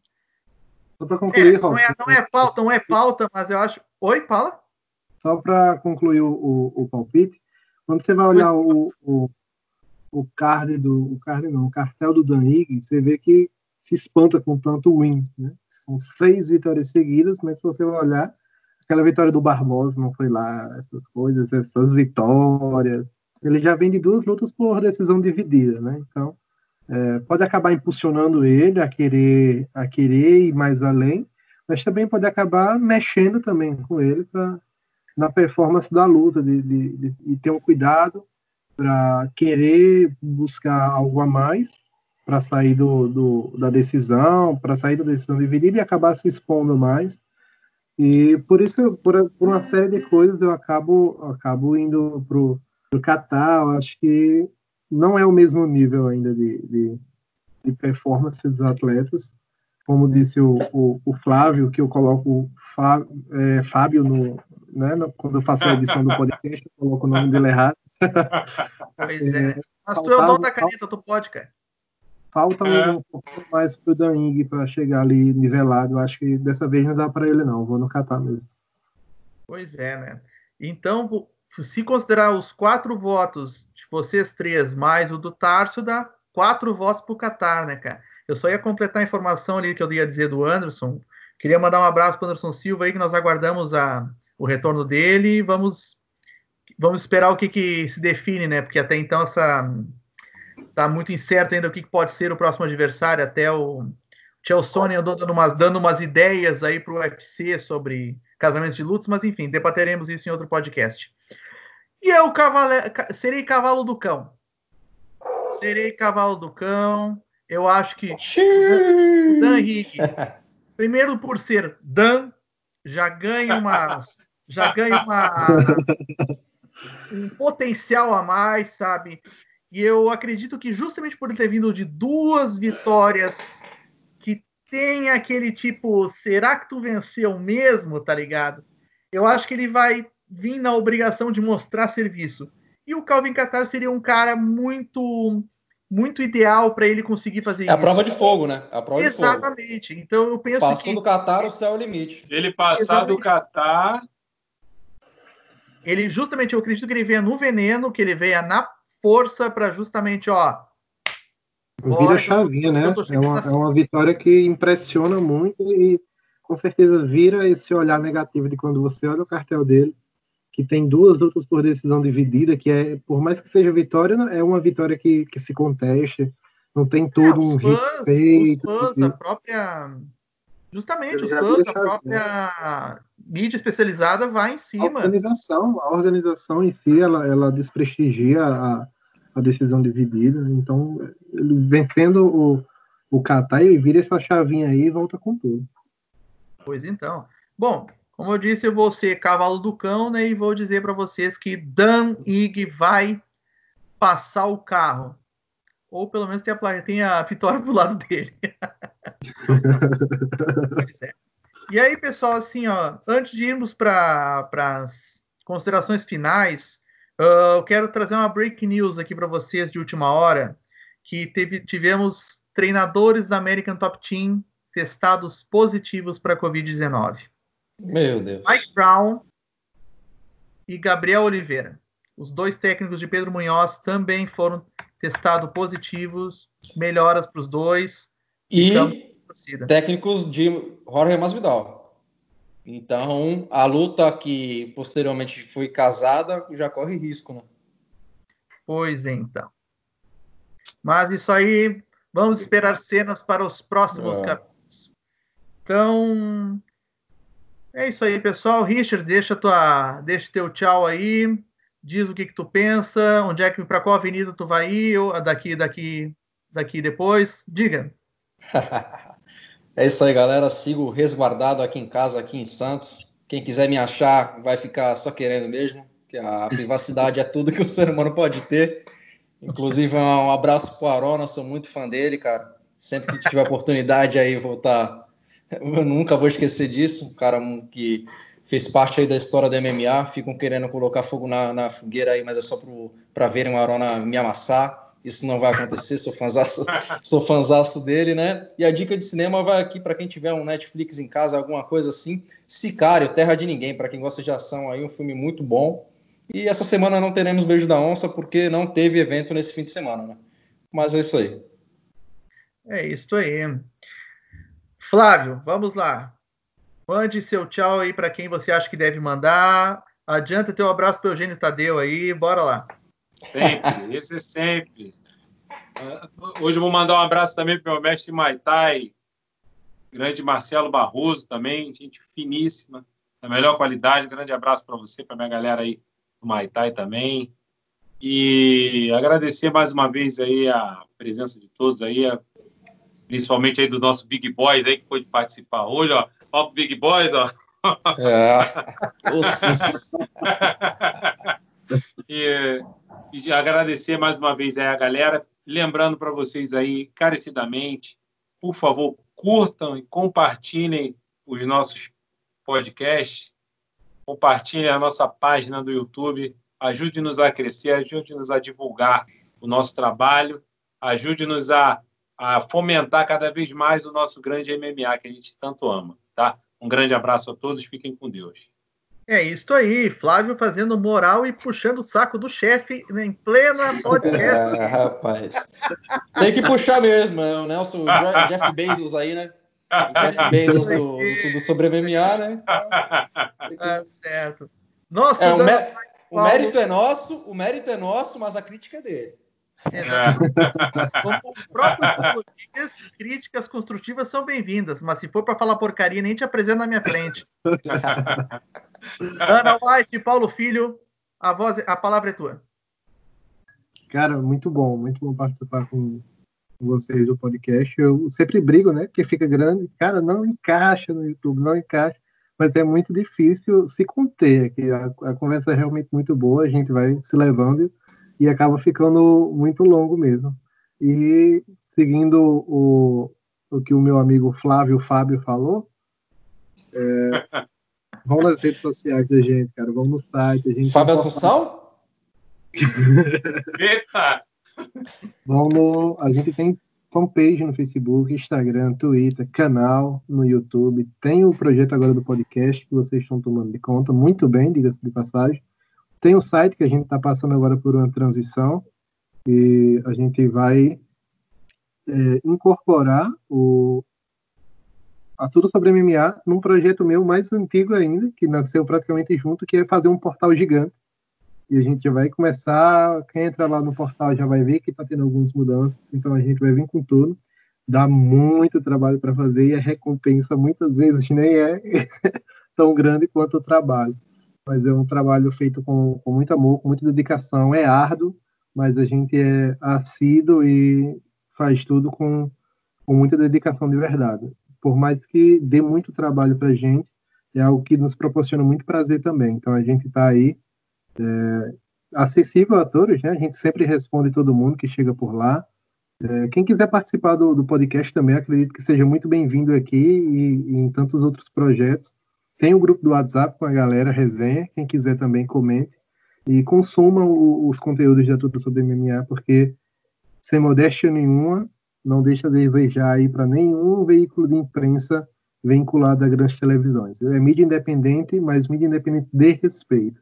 Só para É, concluir, não, Robson, é, não é pauta, não é pauta, mas eu acho. Oi, Paula? só para concluir o, o, o palpite, quando você vai olhar o, o, o card do. O card não, o cartel do Dan Higg, você vê que se espanta com tanto win, né? São seis vitórias seguidas, mas se você vai olhar, aquela vitória do Barbosa não foi lá, essas coisas, essas vitórias. Ele já vem de duas lutas por decisão dividida, né? Então, é, pode acabar impulsionando ele a querer, a querer ir mais além, mas também pode acabar mexendo também com ele pra, na performance da luta, de, de, de, de ter um cuidado para querer buscar algo a mais para sair do, do, da decisão, para sair da decisão dividida e acabar se expondo mais. E por isso, por, por uma série de coisas, eu acabo, acabo indo pro, pro Qatar. Eu acho que não é o mesmo nível ainda de, de, de performance dos atletas. Como disse o, o, o Flávio, que eu coloco o Fá, é, Fábio no, né, no, quando eu faço a edição do podcast, eu coloco o nome dele errado. Pois é. Mas tu é o faltava- dono da caneta, tu pode, cara. Falta É. um pouquinho mais pro Dan Higg para chegar ali nivelado. Eu acho que dessa vez não dá para ele, não. Vou no Qatar mesmo. Pois é, né? Então, se considerar os quatro votos de vocês três, mais o do Tarso, dá quatro votos pro Qatar, né, cara? Eu só ia completar a informação ali que eu ia dizer do Anderson. Queria mandar um abraço para o Anderson Silva aí, que nós aguardamos a, o retorno dele e vamos, vamos esperar o que, que se define, né? Porque até então essa tá muito incerto ainda o que, que pode ser o próximo adversário. Até o Chael Sonnen andou dando umas, dando umas ideias aí para o U F C sobre casamentos de lutas, mas enfim, debateremos isso em outro podcast. E eu cavale... serei cavalo do cão. Serei cavalo do cão. Eu acho que o Dan Higg, primeiro por ser Dan, já ganha uma, já ganha uma um potencial a mais, sabe? E eu acredito que justamente por ele ter vindo de duas vitórias que tem aquele tipo, será que tu venceu mesmo, tá ligado? Eu acho que ele vai vir na obrigação de mostrar serviço. E o Calvin Kattar seria um cara muito muito ideal para ele conseguir fazer É a isso. prova de fogo, né? É a prova Exatamente. De fogo. Então eu penso Passou que... do Qatar, o céu é o limite. Ele passar Exatamente. do Qatar... Ele justamente, eu acredito que ele venha no veneno, que ele venha na força para justamente, ó... Vira chavinha, né? É uma, é uma vitória que impressiona muito e com certeza vira esse olhar negativo de quando você olha o cartel dele, que tem duas lutas por decisão dividida, que é, por mais que seja vitória, é uma vitória que, que se conteste, não tem todo é, um fãs, respeito. Os fãs, porque... a própria... Justamente, Ele os já fãs, vira a chavinha. própria mídia especializada vai em A cima. organização, a organização em si, ela, ela desprestigia a, a decisão dividida. Então, ele vencendo o, o Qatar, ele vira essa chavinha aí e volta com tudo. Pois então. Bom, como eu disse, eu vou ser cavalo do cão, né? E vou dizer para vocês que Dan Ig vai passar o carro. Ou pelo menos tem a, tem a vitória pro lado dele. Pois é. E aí, pessoal, assim, ó, antes de irmos para as considerações finais, uh, eu quero trazer uma break news aqui para vocês de última hora, que teve, tivemos treinadores da American Top Team testados positivos para a covid dezenove. Meu Deus. Mike Brown e Gabriel Oliveira. Os dois técnicos de Pedro Munhoz também foram testados positivos, melhoras para os dois. E técnicos de Jorge Masvidal. Então, a luta que posteriormente foi casada já corre risco, né? Pois então. Mas isso aí, vamos esperar cenas para os próximos é. capítulos. Então, é isso aí, pessoal. Richard, deixa tua, deixa teu tchau aí. Diz o que que tu pensa, onde é que, para qual avenida tu vai ir, ou daqui, daqui, daqui depois. Diga. É isso aí, galera. Sigo resguardado aqui em casa, aqui em Santos. Quem quiser me achar vai ficar só querendo mesmo, que a privacidade é tudo que o ser humano pode ter. Inclusive, um abraço pro Arona, sou muito fã dele, cara. Sempre que tiver oportunidade aí, vou estar... Eu nunca vou esquecer disso. Um cara que fez parte aí da história do M M A. Ficam querendo colocar fogo na, na fogueira aí, mas é só para verem o Arona me amassar. Isso não vai acontecer, sou fãzaço, sou fãzaço dele, né? E a dica de cinema vai aqui para quem tiver um Netflix em casa, alguma coisa assim. Sicário, Terra de Ninguém, para quem gosta de ação aí, um filme muito bom. E essa semana não teremos Beijo da Onça, porque não teve evento nesse fim de semana, né? Mas é isso aí. É isso aí. Flávio, vamos lá. Mande seu tchau aí para quem você acha que deve mandar. Adianta teu abraço para o Eugênio Tadeu aí. Bora lá. Sempre, esse é sempre. Hoje eu vou mandar um abraço também para o meu mestre Muay Thai, grande Marcelo Barroso também, gente finíssima, da melhor qualidade. Grande abraço para você, para minha galera aí do Muay Thai também. E agradecer mais uma vez aí a presença de todos aí, principalmente aí do nosso Big Boys aí que pôde participar hoje, ó. Ó pro Big Boys, ó. É. e, e agradecer mais uma vez aí a galera, lembrando para vocês aí encarecidamente, por favor, curtam e compartilhem os nossos podcasts, compartilhem a nossa página do YouTube, ajude-nos a crescer, ajude-nos a divulgar o nosso trabalho, ajude-nos a, a fomentar cada vez mais o nosso grande M M A que a gente tanto ama, tá? Um grande abraço a todos, fiquem com Deus. É isso aí, Flávio fazendo moral e puxando o saco do chefe em plena podcast. É, rapaz. Tem que puxar mesmo, é o Nelson, o Jeff Bezos aí, né? O Jeff Bezos do, do Tudo Sobre M M A, né? Tá certo. Nosso é, o, Dan... mé o mérito é nosso, o mérito é nosso, mas a crítica é dele. É. Como o próprio Paulo diz, críticas construtivas são bem-vindas, mas se for para falar porcaria, nem te apresento na minha frente. Ana White, Paulo Filho, a voz, a palavra é tua. Cara, muito bom, muito bom participar com vocês do podcast. Eu sempre brigo, né? Porque fica grande. Cara, não encaixa no YouTube, não encaixa. Mas é muito difícil se conter. Que a, a conversa é realmente muito boa, a gente vai se levando e acaba ficando muito longo mesmo. E seguindo o, o que o meu amigo Flávio Fábio falou, é, vão nas redes sociais da gente, cara, vão no site. A gente Fábio Assunção? Eita! Vão no, a gente tem fanpage no Facebook, Instagram, Twitter, canal no YouTube. Tem o projeto agora do podcast que vocês estão tomando de conta, muito bem, diga-se de passagem. Tem o site que a gente está passando agora por uma transição e a gente vai é, incorporar o, a Tudo Sobre M M A num projeto meu mais antigo ainda, que nasceu praticamente junto, que é fazer um portal gigante. E a gente já vai começar, quem entra lá no portal já vai ver que está tendo algumas mudanças, então a gente vai vir com tudo. Dá muito trabalho para fazer e a recompensa muitas vezes nem é tão grande quanto o trabalho. Mas é um trabalho feito com, com muito amor, com muita dedicação, é árduo, mas a gente é assíduo e faz tudo com, com muita dedicação de verdade. Por mais que dê muito trabalho para a gente, é algo que nos proporciona muito prazer também. Então a gente está aí, é, acessível a todos, né? A gente sempre responde todo mundo que chega por lá. É, quem quiser participar do, do podcast também, acredito que seja muito bem-vindo aqui e, e em tantos outros projetos. Tem o grupo do WhatsApp com a galera, resenha. Quem quiser também comente e consuma o, os conteúdos da Tudo Sobre M M A, porque sem modéstia nenhuma, não deixa de desejar aí para nenhum veículo de imprensa vinculado a grandes televisões. É mídia independente, mas mídia independente de respeito.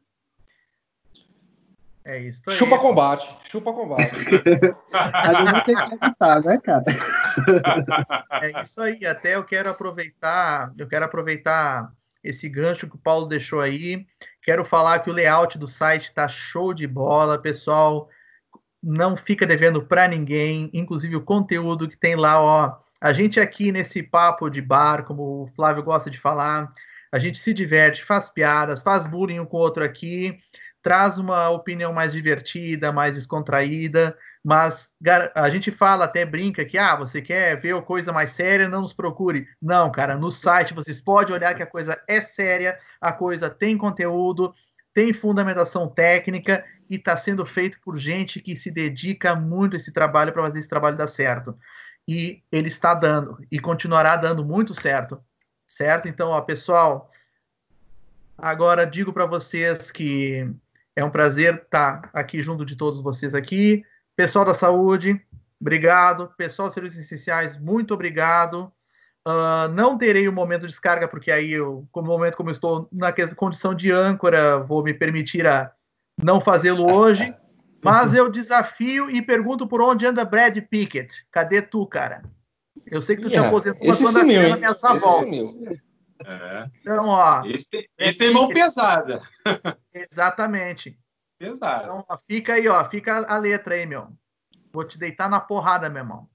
É isso aí. Chupa combate, chupa combate. A gente vai ter que evitar, né, cara? É isso aí. Até eu quero aproveitar, eu quero aproveitar esse gancho que o Paulo deixou aí. Quero falar que o layout do site está show de bola, pessoal. Não fica devendo para ninguém, inclusive o conteúdo que tem lá, ó. A gente aqui nesse papo de bar, como o Flávio gosta de falar, a gente se diverte, faz piadas, faz bullying um com o outro aqui, traz uma opinião mais divertida, mais descontraída, mas a gente fala, até brinca que, ah, você quer ver coisa mais séria, não nos procure. Não, cara, no site vocês podem olhar que a coisa é séria, a coisa tem conteúdo, tem fundamentação técnica e está sendo feito por gente que se dedica muito a esse trabalho para fazer esse trabalho dar certo. E ele está dando, e continuará dando muito certo. Certo? Então, ó, pessoal, agora digo para vocês que é um prazer estar aqui junto de todos vocês aqui. Pessoal da saúde, obrigado. Pessoal dos serviços essenciais, muito obrigado. Uh, não terei o um momento de descarga, porque aí, eu, como momento como eu estou na condição de âncora, vou me permitir a não fazê-lo hoje. Mas eu desafio e pergunto por onde anda Brad Pickett. Cadê tu, cara? Eu sei que tu yeah, te aposentou, mas quando a grana ameaça a volta. É. Então, ó. Esse, esse tem mão pesada. Exatamente. Pesado. Então, ó, fica aí, ó. Fica a letra aí, meu. Vou te deitar na porrada, meu irmão.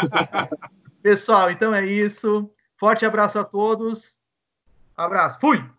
Pessoal, então é isso. Forte abraço a todos. Abraço. Fui!